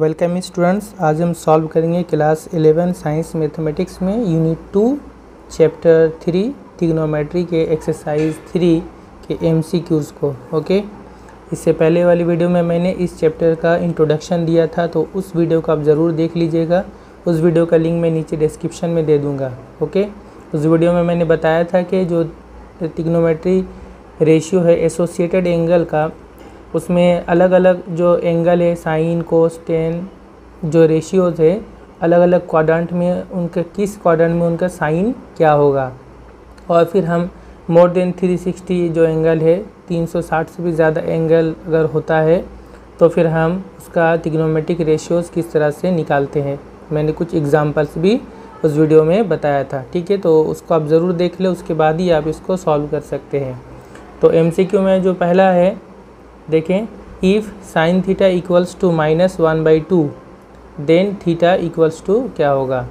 Welcome students. आज हम solve करेंगे क्लास 11 साइंस मैथमेटिक्स में यूनिट 2 चैप्टर 3 ट्रिग्नोमेट्री के एक्सरसाइज 3 के एमसीक्यूज़ को। ओके, इससे पहले वाली वीडियो में मैंने इस चैप्टर का इंट्रोडक्शन दिया था, तो उस वीडियो को आप ज़रूर देख लीजिएगा। उस वीडियो का लिंक मैं नीचे डिस्क्रिप्शन में दे दूँगा। ओके, उस वीडियो में मैंने बताया था कि जो ट्रिग्नोमेट्री रेशियो है एसोसिएटेड एंगल का, उसमें अलग अलग जो एंगल है साइन कोस टेन जो रेशियोज़ है अलग अलग क्वाड्रेंट में उनके किस क्वाड्रेंट में उनका साइन क्या होगा। और फिर हम मोर देन 360 जो एंगल है 360 से भी ज़्यादा एंगल अगर होता है तो फिर हम उसका ट्रिग्नोमेट्रिक रेशियोज़ किस तरह से निकालते हैं। मैंने कुछ एग्जांपल्स भी उस वीडियो में बताया था। ठीक है, तो उसको आप ज़रूर देख लें, उसके बाद ही आप इसको सॉल्व कर सकते हैं। तो एमसीक्यू में जो पहला है देखें, if sine theta equals to -1/2 then theta equals to क्या होगा।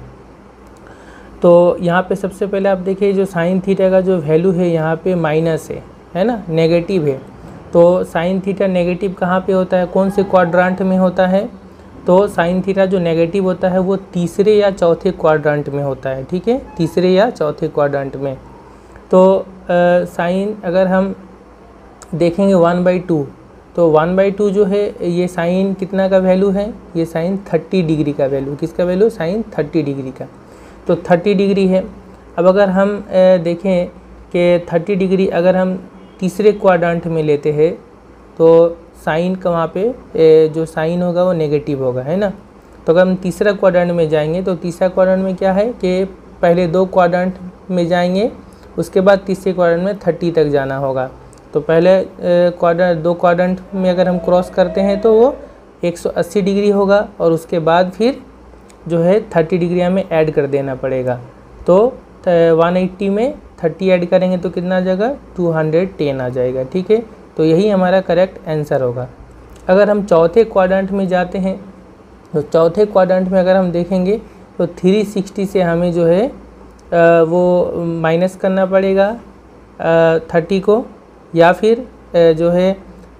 तो यहाँ पे सबसे पहले आप देखिए जो साइन थीटा का जो वैल्यू है यहाँ पे माइनस है ना, नेगेटिव है। तो साइन थीटा नेगेटिव कहाँ पे होता है, कौन से क्वाड्रेंट में होता है। तो साइन थीटा जो नेगेटिव होता है वो तीसरे या चौथे क्वाड्रेंट में होता है। ठीक है, तीसरे या चौथे क्वाड्रेंट में। तो साइन अगर हम देखेंगे 1/2, तो 1/2 जो है ये साइन कितना का वैल्यू है, ये साइन 30 डिग्री का वैल्यू, किसका वैल्यू, साइन 30 डिग्री का। तो 30 डिग्री है। अब अगर हम देखें कि 30 डिग्री अगर हम तीसरे क्वाड्रेंट में लेते हैं तो साइन का वहाँ पे जो साइन होगा वो नेगेटिव होगा, है ना। तो अगर हम तीसरा क्वाड्रेंट में जाएंगे तो तीसरा क्वाड्रेंट में क्या है कि पहले 2 क्वाड्रेंट में जाएंगे, उसके बाद तीसरे क्वाड्रेंट में 30 तक जाना होगा। तो पहले दो क्वाड्रेंट में अगर हम क्रॉस करते हैं तो वो 180 डिग्री होगा, और उसके बाद फिर जो है 30 डिग्री हमें ऐड कर देना पड़ेगा। तो 180 में 30 ऐड करेंगे तो कितना आ जाएगा, 210 आ जाएगा। ठीक है, तो यही हमारा करेक्ट आंसर होगा। अगर हम चौथे क्वाड्रेंट में जाते हैं तो चौथे क्वाड्रेंट में अगर हम देखेंगे तो 360 से हमें जो है वो माइनस करना पड़ेगा 30 को, या फिर जो है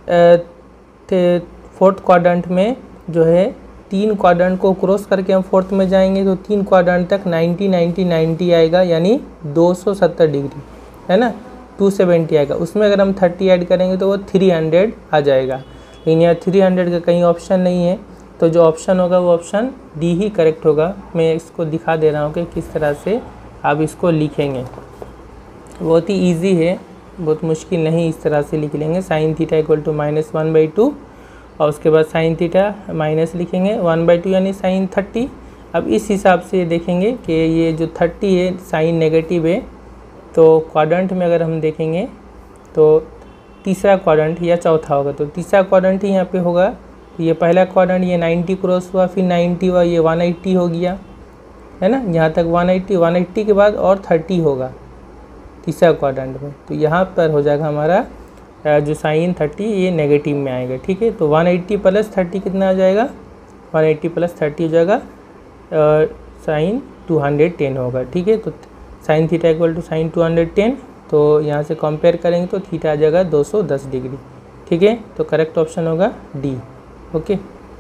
फोर्थ क्वाड्रेंट में जो है 3 क्वाड्रेंट को क्रॉस करके हम फोर्थ में जाएंगे तो 3 क्वाड्रेंट तक 90 90 90 आएगा, यानी 270 डिग्री, है ना, 270 आएगा। उसमें अगर हम 30 ऐड करेंगे तो वो 300 आ जाएगा। लेकिन यहाँ 300 का कहीं ऑप्शन नहीं है, तो जो ऑप्शन होगा वो ऑप्शन डी ही करेक्ट होगा। मैं इसको दिखा दे रहा हूँ कि किस तरह से आप इसको लिखेंगे। बहुत ही ईजी है, बहुत मुश्किल नहीं, इस तरह से लिख लेंगे। साइन थीटा इक्वल टू -1/2 और उसके बाद साइन थीटा माइनस लिखेंगे 1/2 यानी साइन 30। अब इस हिसाब से देखेंगे कि ये जो 30 है साइन नेगेटिव है, तो क्वाड्रेंट में अगर हम देखेंगे तो तीसरा क्वाड्रेंट या चौथा होगा, तो तीसरा क्वाड्रेंट ही यहाँ पे होगा। ये पहला क्वाड्रेंट ये 90 क्रॉस हुआ, फिर 90 हुआ, ये 180 हो गया, है ना, यहाँ तक 180 के बाद और 30 होगा तीसरा क्वाड्रेंट में। तो यहाँ पर हो जाएगा हमारा जो साइन 30 ये नेगेटिव में आएगा। ठीक है, तो 180 + 30 कितना आ जाएगा, 180 + 30 हो जाएगा साइन 210 होगा। ठीक है, तो sine theta equal to sine 210, तो यहाँ से कंपेयर करेंगे तो थीटा आ जाएगा 210 डिग्री। ठीक है, तो करेक्ट ऑप्शन होगा डी। ओके,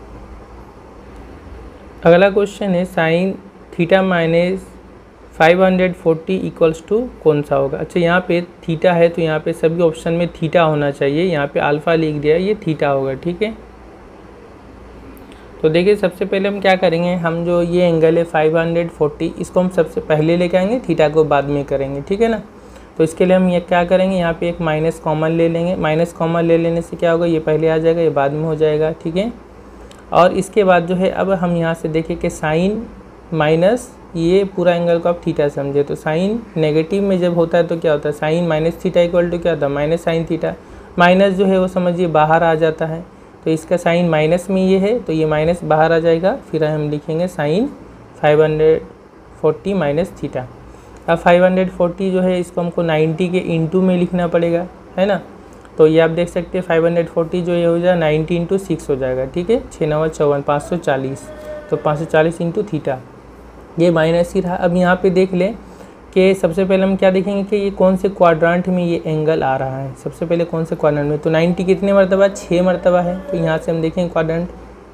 अगला क्वेश्चन है साइन थीटा -540 इक्वल्स टू कौन सा होगा। अच्छा, यहाँ पे थीटा है तो यहाँ पे सभी ऑप्शन में थीटा होना चाहिए। यहाँ पे अल्फ़ा लिख दिया, ये थीटा होगा। ठीक है, तो देखिए सबसे पहले हम क्या करेंगे, हम जो ये एंगल है 540 इसको हम सबसे पहले लेके आएंगे, थीटा को बाद में करेंगे। ठीक है ना, तो इसके लिए हम ये क्या करेंगे, यहाँ पे एक माइनस कॉमन ले लेंगे। माइनस कॉमन ले लेने से क्या होगा, ये पहले आ जाएगा, ये बाद में हो जाएगा। ठीक है, और इसके बाद जो है अब हम यहाँ से देखें कि साइन माइनस ये पूरा एंगल को आप थीटा समझे, तो साइन नेगेटिव में जब होता है तो क्या होता है, sine minus theta equal to क्या होता है, माइनस साइन थीटा। माइनस जो है वो समझिए बाहर आ जाता है, तो इसका साइन माइनस में ये है तो ये माइनस बाहर आ जाएगा। फिर हम लिखेंगे साइन 540 माइनस थीटा। अब 540 जो है इसको हमको 90 के इंटू में लिखना पड़ेगा, है ना। तो ये आप देख सकते हैं 540 जो ये हो जाएगा 90 × 6 हो जाएगा। ठीक है, 6 9 54 540, तो 540 इंटू थीटा, ये माइनस ही रहा। अब यहाँ पे देख लें कि सबसे पहले हम क्या देखेंगे कि ये कौन से क्वाड्रेंट में ये एंगल आ रहा है। सबसे पहले कौन से क्वाड्रेंट में, तो 90 कितने मरतबा, 6 मरतबा है। तो यहाँ से हम देखेंगे क्वाड्रेंट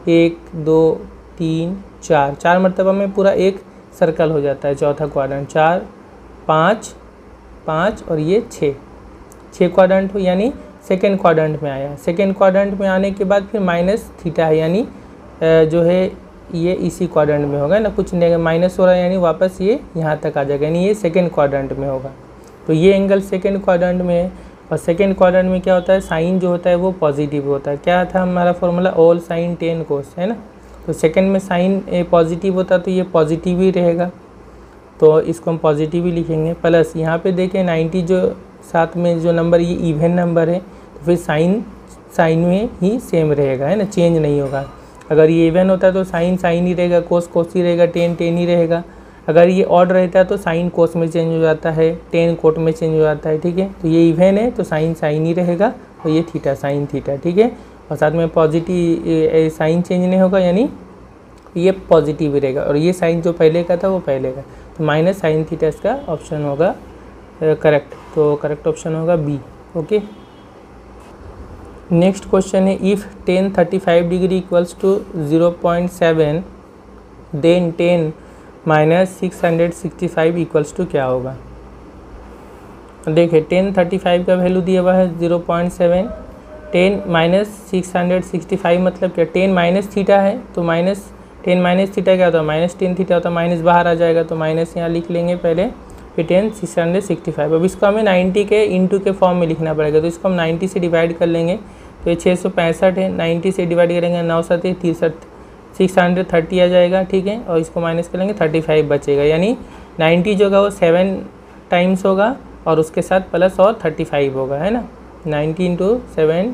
1 2 3 4, 4 मरतबा में पूरा एक सर्कल हो जाता है चौथा क्वाड्रेंट। 4 5 5 और ये 6 क्वाड्रेंट हो, यानी सेकेंड क्वाड्रेंट में आया। सेकेंड क्वाड्रेंट में आने के बाद फिर माइनस थीटा है, यानी जो है ये इसी क्वाड्रेंट में होगा ना, कुछ माइनस हो रहा है यानी वापस ये यहाँ तक आ जाएगा, यानी ये सेकेंड क्वाड्रेंट में होगा। तो ये एंगल सेकेंड क्वाड्रेंट में है। और सेकेंड क्वाड्रेंट में क्या होता है, साइन जो होता है वो पॉजिटिव होता है। क्या था हमारा फॉर्मूला, ऑल साइन 10 कोस, है ना। तो सेकेंड में साइन पॉजिटिव होता है तो ये पॉजिटिव ही रहेगा, तो इसको हम पॉजिटिव ही लिखेंगे। प्लस यहाँ पे देखें 90 जो साथ में जो नंबर ये इवन नंबर है, तो फिर साइन में ही सेम रहेगा, है ना, चेंज नहीं होगा। अगर ये इवन होता है तो साइन ही रहेगा, कोस ही रहेगा, टेन ही रहेगा। अगर ये ऑड रहता है तो साइन कोस में चेंज हो जाता है, टेन कोट में चेंज हो जाता है, ठीक है। तो ये इवन है तो साइन ही रहेगा, और ये थीटा साइन थीटा, ठीक है। और साथ में पॉजिटिव साइन चेंज नहीं होगा, यानी ये पॉजिटिव ही रहेगा। और ये साइन जो पहले का था वो पहले का, तो माइनस साइन थीटा इसका ऑप्शन होगा करेक्ट। तो करेक्ट ऑप्शन होगा बी। ओके, नेक्स्ट क्वेश्चन है, if tan 35 degree equals to 0.7 then tan minus 665 equals to क्या होगा। देखिए tan 35 का वैल्यू दिया हुआ है 0.7, tan माइनस 665 मतलब क्या, tan माइनस थीटा है तो माइनस tan माइनस थीटा क्या होता है, माइनस tan थीटा होता है, माइनस बाहर आ जाएगा तो माइनस यहाँ लिख लेंगे पहले, फिर tan 665। अब इसको हमें 90 के इंटू के फॉर्म में लिखना पड़ेगा, तो इसको हम 90 से डिवाइड कर लेंगे, तो ये 665 है, 90 से डिवाइड करेंगे 9 7 63, 630 आ जाएगा, ठीक है। और इसको माइनस करेंगे 35 बचेगा, यानी 90 जो होगा वो 7 टाइम्स होगा और उसके साथ प्लस और 35 होगा, है ना। 90 इंटू 7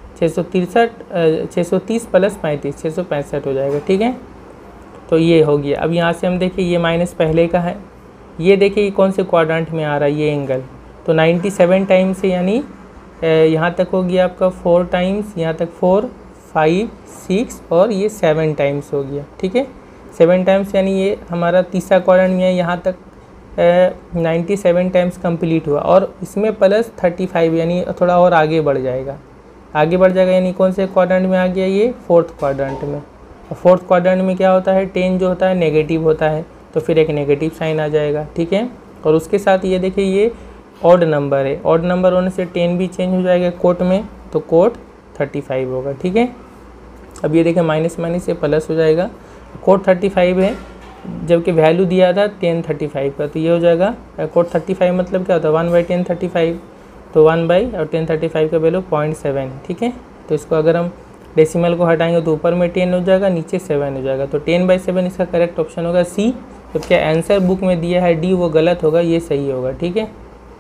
630 प्लस 35 665 हो जाएगा, ठीक है। तो ये हो गया। अब यहाँ से हम देखिए ये माइनस पहले का है, ये देखिए ये कौन से क्वाड्रेंट में आ रहा है ये एंगल, तो 97 टाइम्स से, यानी यहाँ तक हो गया आपका 4 टाइम्स, यहाँ तक 4 5 6 और ये 7 टाइम्स हो गया, ठीक है। 7 टाइम्स यानी ये हमारा तीसरा क्वाड्रेंट में है, यहाँ तक 97 टाइम्स कंप्लीट हुआ, और इसमें प्लस 35 यानी थोड़ा और आगे बढ़ जाएगा, यानी कौन से क्वाड्रेंट में आ गया, ये फोर्थ क्वाड्रेंट में। और फोर्थ क्वाड्रेंट में क्या होता है, tan जो होता है नेगेटिव होता है, तो फिर एक नेगेटिव साइन आ जाएगा, ठीक है। और उसके साथ ये देखिए ये ऑड नंबर है, ऑड नंबर होने से tan भी चेंज हो जाएगा कोट में, तो कोट 35 होगा, ठीक है। अब ये देखिए माइनस माइनस ये प्लस हो जाएगा, कोट 35 है, जबकि वैल्यू दिया था tan 35 का, तो ये हो जाएगा कोट 35 मतलब क्या होता है 1/tan 35, तो 1 और tan 35 का वैल्यू 0.7, ठीक है। तो इसको अगर हम डेसिमल को हटाएंगे तो ऊपर में 10 हो जाएगा, नीचे 7 हो जाएगा, तो 10/7 इसका करेक्ट ऑप्शन होगा सी। तो क्या आंसर बुक में दिया है डी वो गलत होगा, ये सही होगा, ठीक है।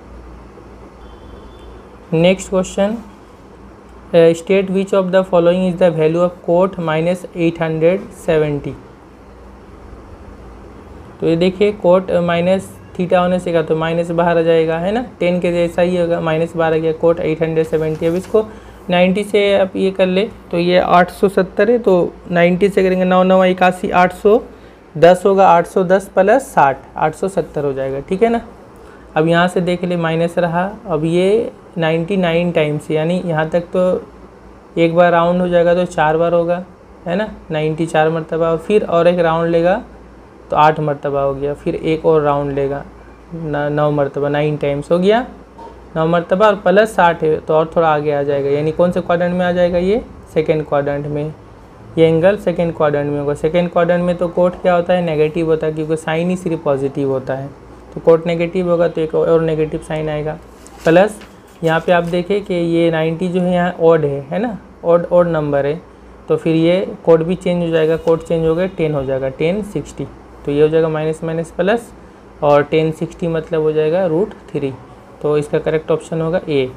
Next question, state which of the following is the value of cot minus 870। तो ये देखिए कोट माइनस थीटा होने से क्या, तो माइनस बाहर आ जाएगा, है ना, 10 के जैसा ही होगा, माइनस बाहर आ गया, कोट 870। अब इसको 90 से आप ये कर ले, तो ये 870 है, तो 90 से करेंगे 9 9 81 810 होगा, 810 प्लस 60 870 हो जाएगा, ठीक है ना। अब यहाँ से देख ले माइनस रहा, अब ये 99 टाइम्स, यानी यहाँ तक तो एक बार राउंड हो जाएगा तो 4 बार होगा, है ना, 90 4 मरतबा, फिर और एक राउंड लेगा तो 8 मरतबा हो गया, फिर एक और राउंड लेगा 9 मरतबा, 9 टाइम्स हो गया 9 मरतबा, और प्लस 60 है तो और थोड़ा आगे आ जाएगा, यानी कौन से क्वाड्रेंट में आ जाएगा, ये सेकेंड क्वाड्रेंट में, ये एंगल सेकेंड क्वाड्रेंट में होगा। सेकेंड क्वाड्रेंट में तो कोट क्या होता है, नेगेटिव होता है, क्योंकि साइन ही सिर्फ पॉजिटिव होता है, तो कोट नेगेटिव होगा तो एक और नेगेटिव साइन आएगा। प्लस यहाँ पे आप देखें कि ये 90 जो है यहाँ ऑड है ना, ऑड नंबर है, तो फिर ये कोड भी चेंज हो जाएगा, कोड चेंज हो गया 10 हो जाएगा, 1060, तो ये हो जाएगा माइनस माइनस प्लस, और 1060 मतलब हो जाएगा √3, तो इसका करेक्ट ऑप्शन होगा ए।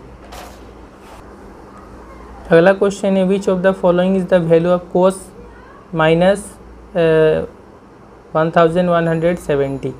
अगला क्वेश्चन है, which of the following is the value of cos minus 1170।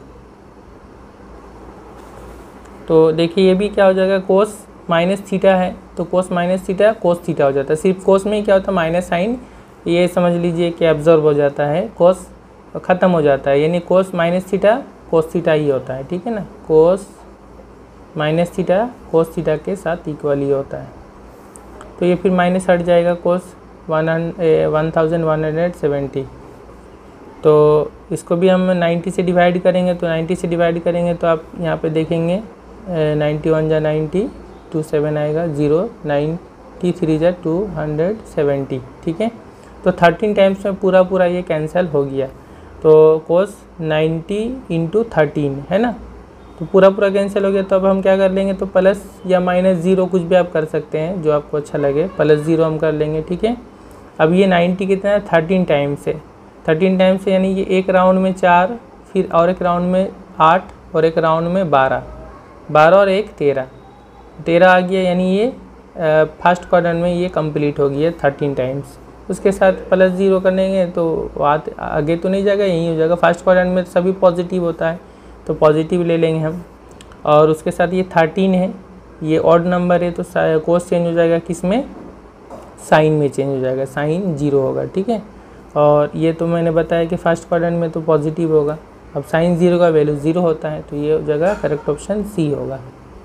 तो देखिए ये भी क्या हो जाएगा, कोस माइनस थीटा है, तो cos minus theta cos theta हो जाता है, सिर्फ कोस में ही क्या होता है माइनस साइन, ये समझ लीजिए कि एब्जॉर्ब हो जाता है, कोस ख़त्म हो जाता है, यानी cos minus theta cos theta ही होता है, ठीक है ना, cos minus theta cos theta के साथ इक्वल ही होता है। तो ये फिर माइनस हट जाएगा, कोस 1170। तो इसको भी हम 90 से डिवाइड करेंगे, तो 90 से डिवाइड करेंगे तो आप यहाँ पे देखेंगे 91 जा 90, 2 7 आएगा 0, 93 जा 270, ठीक है। तो 13 टाइम्स में पूरा ये कैंसिल हो गया। तो cos 90 इंटू 13 है ना, तो पूरा कैंसिल हो गया। तो अब हम क्या कर लेंगे, तो प्लस या माइनस 0 कुछ भी आप कर सकते हैं जो आपको अच्छा लगे, प्लस 0 हम कर लेंगे, ठीक है। अब ये 90 कितना है, 13 टाइम्स से, 13 टाइम्स से यानी ये एक राउंड में 4, फिर और एक राउंड में 8 और एक राउंड में 12 और एक 13 आ गया, यानी ये फर्स्ट क्वाड्रेंट में ये कंप्लीट हो गया 13 टाइम्स। उसके साथ प्लस 0 करेंगे तो आगे तो नहीं जाएगा, यहीं हो जाएगा। फर्स्ट क्वाड्रेंट में सभी पॉजिटिव होता है तो पॉजिटिव ले लेंगे हम। और उसके साथ ये 13 है, ये ऑड नंबर है, तो कोस चेंज हो जाएगा किस में, साइन में चेंज हो जाएगा, साइन 0 होगा, ठीक है। और ये तो मैंने बताया कि फर्स्ट क्वाड्रेंट में तो पॉजिटिव होगा। अब साइन 0 का वैल्यू 0 होता है, तो ये जगह करेक्ट ऑप्शन सी होगा।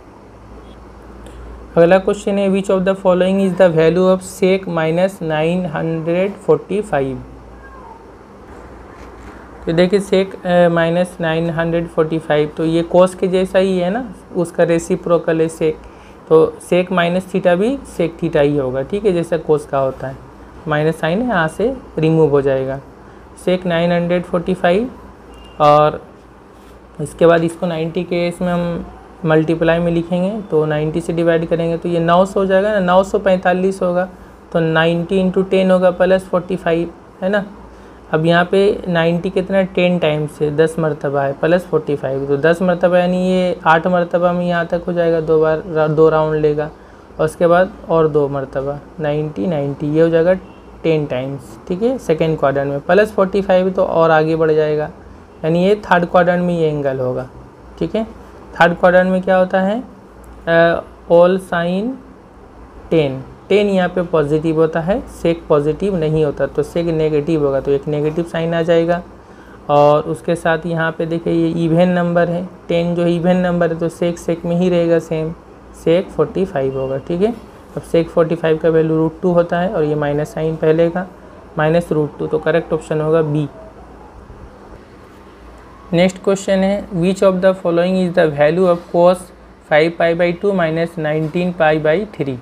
अगला क्वेश्चन है, which of the following is the value of sec minus 945। तो देखिए सेक माइनस 945, तो ये कोस के जैसा ही है ना, उसका रेसिप्रोकल है सेक, तो सेक माइनस थीटा भी सेक थीटा ही होगा, ठीक है, जैसा कोस का होता है। माइनस साइन यहाँ से रिमूव हो जाएगा, सेक 945। और इसके बाद इसको 90 के इसमें हम मल्टीप्लाई में लिखेंगे, तो 90 से डिवाइड करेंगे तो ये 900 हो जाएगा ना, 945 होगा, तो 90 इंटू 10 होगा प्लस 45 है ना। अब यहाँ पे 90 कितना 10 टाइम्स से 10 मरतबा है, प्लस 45, तो 10 मरतबा यानी ये 8 मरतबा में यहाँ तक हो जाएगा, 2 राउंड लेगा, और उसके बाद और 2 मरतबा 90 ये हो जाएगा 10 टाइम्स, ठीक है, सेकेंड क्वाड्रेंट में। प्लस 45 तो और आगे बढ़ जाएगा, यानी ये थर्ड क्वाड्रेंट में ये एंगल होगा, ठीक है। थर्ड क्वाड्रेंट में क्या होता है, ऑल साइन 10 यहाँ पे पॉजिटिव होता है, सेक पॉजिटिव नहीं होता, तो सेक नेगेटिव होगा, तो एक नेगेटिव साइन आ जाएगा। और उसके साथ यहाँ पे देखिए ये इवन नंबर है, 10 जो इवन नंबर है, तो सेक में ही रहेगा सेम, सेक 45 होगा, ठीक है। अब सेक 45 का वैल्यू √2 होता है, और ये माइनस साइन पहले का माइनस √2, तो करेक्ट ऑप्शन होगा बी। नेक्स्ट क्वेश्चन है, which of the following is the value of cos 5π/2 minus 19π/3।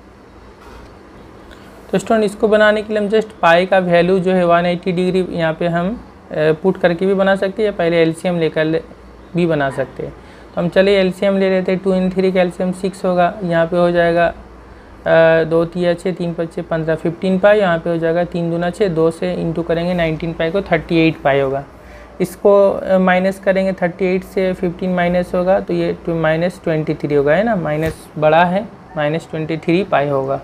तो स्टूडेंट इसको बनाने के लिए हम जस्ट पाई का वैल्यू जो है 180 डिग्री यहाँ पे हम पुट करके भी बना सकते हैं, या पहले एलसीएम लेकर भी बना सकते हैं। तो हम चलिए एलसीएम ले लेते हैं, 2 × 3 का एलसीएम 6 होगा, यहाँ पे हो जाएगा 2 × 3 = 6, 3 × 5 = 15, 15π, यहाँ पे हो जाएगा 3 दूना 6, 2 से इंटू करेंगे 19π को 38π होगा। इसको माइनस करेंगे, 38 से 15 माइनस होगा, तो ये -23 होगा, है ना, माइनस बड़ा है, -23π होगा।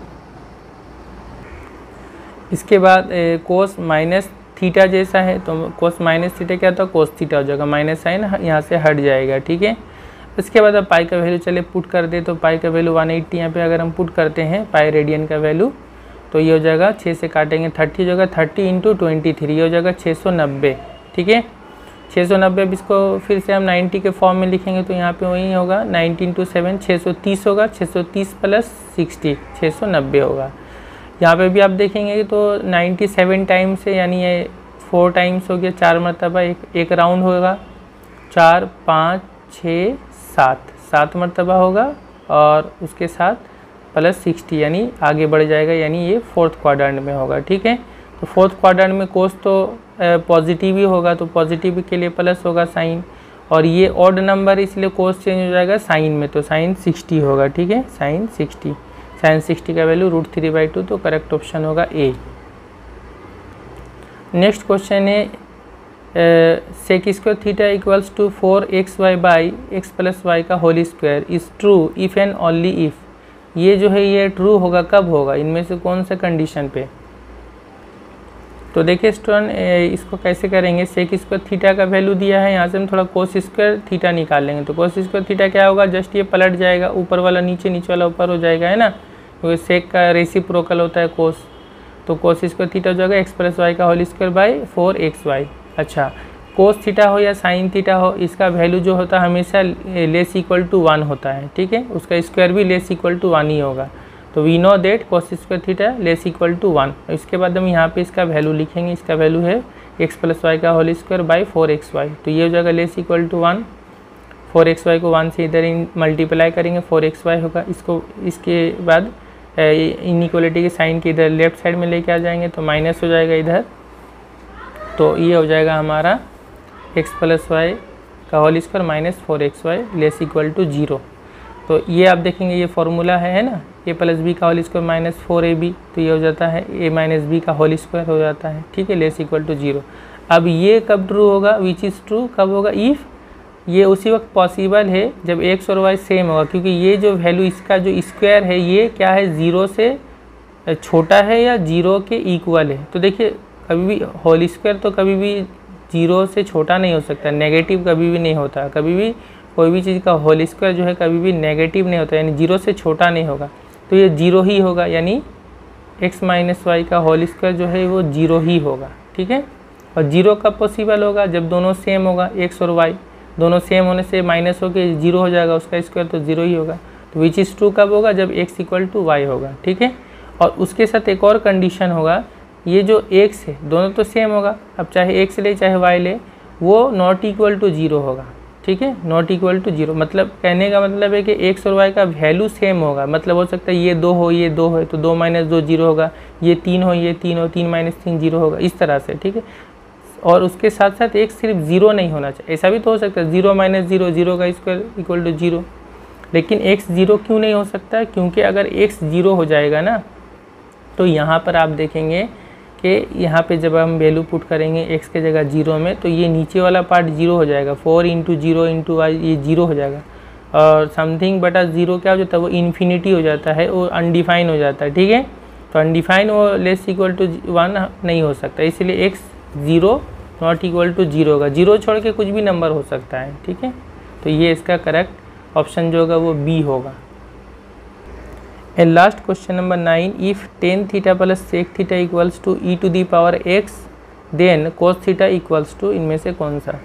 इसके बाद कोस माइनस थीटा जैसा है, तो कोस माइनस थीटा क्या होता है, कोस थीटा हो जाएगा, माइनस साइन यहाँ से हट जाएगा, ठीक है। इसके बाद अब पाई का वैल्यू चले पुट कर दे, तो पाई का वैल्यू 180 यहाँ पे अगर हम पुट करते हैं पाई रेडियन का वैल्यू, तो ये हो जाएगा 6 से काटेंगे 30 हो जाएगा, 30 × 23 हो जाएगा 690, ठीक है, 690। अब इसको फिर से हम 90 के फॉर्म में लिखेंगे, तो यहाँ पे वही होगा 19 × 7 630 होगा, 630 + 60 690 होगा। यहाँ पे भी आप देखेंगे तो 97 टाइम्स से, यानी ये 4 टाइम्स हो गया, 4 मरतबा एक राउंड होगा, 4 5 6 7 मरतबा होगा, और उसके साथ प्लस 60 यानी आगे बढ़ जाएगा, यानी ये 4th क्वाड्रेंट में होगा, ठीक है। तो 4th क्वाड्रेंट में कोस तो पॉजिटिव ही होगा, तो पॉजिटिव के लिए प्लस होगा साइन, और ये ऑड नंबर इसलिए कोस चेंज हो जाएगा साइन में, तो साइन 60 होगा, ठीक है, साइन 60 का वैल्यू √3/2, तो करेक्ट ऑप्शन होगा ए। नेक्स्ट क्वेश्चन है, sec square theta equals to 4xy/x + y का whole square is true if and only if. ये जो है ये ट्रू होगा कब होगा, इनमें से कौन सा कंडीशन पे। तो देखिए स्टूडेंट इसको कैसे करेंगे, सेक स्क्वायर थीटा का वैल्यू दिया है, यहाँ से हम थोड़ा कोस स्क्वायर थीटा निकाल लेंगे, तो कोस स्क्वायर थीटा क्या होगा, जस्ट ये पलट जाएगा, ऊपर वाला नीचे, नीचे वाला ऊपर हो जाएगा, है ना, क्योंकि सेक का रेसिप्रोकल होता है कोस, तो कोस स्क्वायर थीटा हो जाएगा x + y का होल स्क्वायर /4xy। अच्छा, कोस थीटा हो या साइन थीटा हो, इसका वैल्यू जो होता है हमेशा लेस इक्वल टू 1 होता है, ठीक है, उसका स्क्वायर भी लेस इक्वल टू 1 ही होगा। तो we know that cos square theta less equal to 1। इसके बाद हम यहाँ पे इसका वैल्यू लिखेंगे, इसका वैल्यू है x प्लस वाई का होल स्क्वायर बाई 4xy। तो ये हो जाएगा लेस इक्वल टू 1, 4xy को 1 से इधर मल्टीप्लाई करेंगे 4xy होगा। इसके बाद इनइक्वालिटी के साइन के इधर लेफ्ट साइड में लेके आ जाएंगे तो माइनस हो जाएगा इधर। तो ये हो जाएगा हमारा x प्लस वाई का whole square minus 4xy less equal to 0। तो ये आप देखेंगे ये फॉर्मूला है ना, a प्लस बी का होल स्क्वायर माइनस 4ab, तो ये हो जाता है a माइनस बी का होल स्क्वायर हो जाता है, ठीक है, लेस इक्वल टू 0। अब ये कब ट्रू होगा, विच इज़ ट्रू कब होगा, इफ़ ये उसी वक्त पॉसिबल है जब x और y सेम होगा, क्योंकि ये जो वैल्यू इसका जो स्क्वायर है ये क्या है, 0 से छोटा है या 0 के इक्वल है। तो देखिए कभी भी होल स्क्वायर तो कभी भी 0 से छोटा नहीं हो सकता, नेगेटिव कभी भी नहीं होता, कभी भी कोई भी चीज़ का होल स्क्वायर जो है कभी भी नेगेटिव नहीं होता, यानी 0 से छोटा नहीं होगा। तो ये 0 ही होगा, यानी x माइनस वाई का होल स्क्वायर जो है वो 0 ही होगा, ठीक है। और 0 कब पॉसिबल होगा, जब दोनों सेम होगा, x और y दोनों सेम होने से माइनस होकर 0 हो जाएगा, उसका स्क्वायर तो 0 ही होगा। तो विच इज़ ट्रू कब होगा, जब x इक्वल टू वाई होगा, ठीक है। और उसके साथ एक और कंडीशन होगा, ये जो x है दोनों तो सेम होगा, अब चाहे x ले चाहे y ले, वो नॉट इक्वल टू 0 होगा, ठीक है, नॉट इक्वल टू 0। मतलब कहने का मतलब है कि x और y का वैल्यू सेम होगा, मतलब हो सकता है ये 2 हो ये 2 हो तो 2 माइनस 2 0 होगा, ये 3 हो ये 3 हो, 3 माइनस 3 0 होगा, इस तरह से, ठीक है। और उसके साथ साथ एक सिर्फ 0 नहीं होना चाहिए, ऐसा भी तो हो सकता है 0 माइनस 0 0 का स्क्वायर इक्वल टू 0, लेकिन x 0 क्यों नहीं हो सकता है, क्योंकि अगर x 0 हो जाएगा ना तो यहाँ पर आप देखेंगे कि यहाँ पे जब हम वैल्यू पुट करेंगे x के जगह 0 में, तो ये नीचे वाला पार्ट 0 हो जाएगा, 4 इंटू 0 इंटू वाई ये 0 हो जाएगा, और समथिंग बटा 0 क्या हो जाता है, वो इन्फिनिटी हो जाता है, वो अनडिफाइन हो जाता है, ठीक है। तो अनडिफाइन वो लेस इक्वल टू 1 नहीं हो सकता, इसलिए x 0 नॉट इक्वल टू 0 होगा, 0 छोड़ के कुछ भी नंबर हो सकता है, ठीक है। तो ये इसका करेक्ट ऑप्शन जो होगा वो बी होगा। And last question number 9, if tan theta plus sec theta equals to e to the power x then cos theta equals to, इनमें से कौन सा।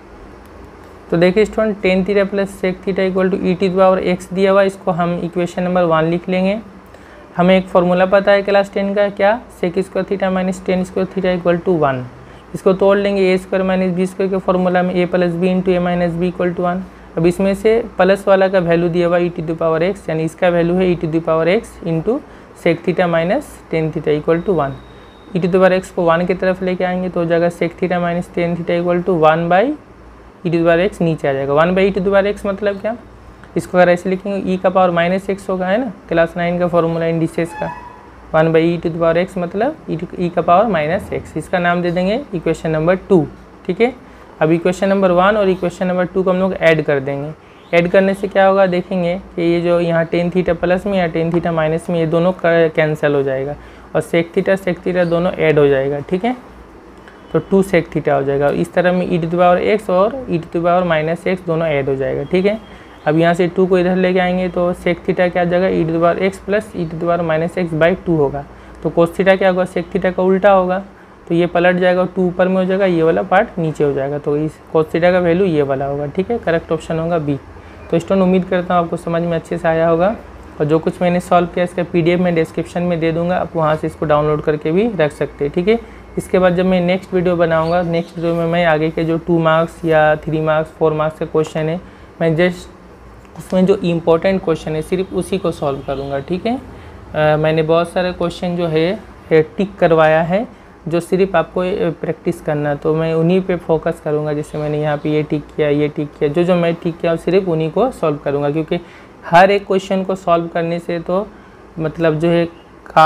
तो देखिए student tan theta plus sec theta equal to e to the power x दिया हुआ, इसको हम इक्वेशन नंबर 1 लिख लेंगे। हमें एक फॉर्मूला पता है क्लास 10 का, क्या, sec square theta minus tan square theta equal to 1। इसको तोड़ लेंगे, A square minus B square के फॉर्मूला में a plus B into A minus B equal to 1। अब इसमें से प्लस वाला का वैल्यू दिया हुआ e to the power x, यानी इसका वैल्यू है e to the power x into sec theta minus tan theta equal to 1। e to the power x को 1 की तरफ लेके आएंगे तो हो जाएगा sec theta minus tan theta equal to 1 by e to the power x, नीचे आ जाएगा 1 by e to the power x, मतलब क्या, इसको अगर ऐसे लिखेंगे e का पावर माइनस x होगा, है ना, क्लास 9 का फॉर्मूला इंडिसेस का, 1 by e to the power x मतलब e का पावर माइनस x, इसका नाम दे देंगे इक्वेशन नंबर 2, ठीक है। अब इक्वेशन नंबर 1 और इक्वेशन नंबर 2 को हम लोग ऐड कर देंगे। ऐड करने से क्या होगा, देखेंगे कि ये जो यहाँ टेन थीटा प्लस में या टेन थीटा माइनस में ये दोनों कैंसिल हो जाएगा, और सेक थीटा दोनों ऐड हो जाएगा, ठीक है। तो 2 सेक थीटा हो जाएगा, इस तरह में e to the power x और e to the power minus x दोनों ऐड हो जाएगा, ठीक है। अब यहाँ से 2 को इधर लेके आएंगे तो सेक थीटा क्या आ जाएगा, e to the power x plus e to the power minus x by 2 होगा। तो कोस थीटा क्या होगा, सेक थीटा का उल्टा होगा, तो ये पलट जाएगा, 2 ऊपर में हो जाएगा, ये वाला पार्ट नीचे हो जाएगा, तो इस कोस थीटा का वैल्यू ये वाला होगा, ठीक है। करेक्ट ऑप्शन होगा बी। तो स्टूडेंट उम्मीद करता हूँ आपको समझ में अच्छे से आया होगा, और जो कुछ मैंने सॉल्व किया इसका PDF में डिस्क्रिप्शन में दे दूंगा, आप वहाँ से इसको डाउनलोड करके भी रख सकते हैं, ठीक है। इसके बाद जब मैं नेक्स्ट वीडियो बनाऊँगा, नेक्स्ट वीडियो में मैं आगे के जो 2 मार्क्स या 3 मार्क्स 4 मार्क्स के क्वेश्चन है, मैं जस्ट उसमें जो इम्पोर्टेंट क्वेश्चन है सिर्फ उसी को सॉल्व करूँगा, ठीक है। मैंने बहुत सारे क्वेश्चन जो है टिक करवाया है, जो सिर्फ आपको प्रैक्टिस करना, तो मैं उन्हीं पे फोकस करूँगा। जैसे मैंने यहाँ पे ये टिक किया, ये टिक किया, जो मैं टिक किया सिर्फ उन्हीं को सॉल्व करूँगा, क्योंकि हर एक क्वेश्चन को सॉल्व करने से तो मतलब जो है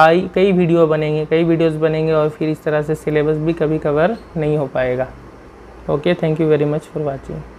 कई वीडियोस बनेंगे और फिर इस तरह से सिलेबस भी कभी कवर नहीं हो पाएगा। Okay, thank you very much for watching.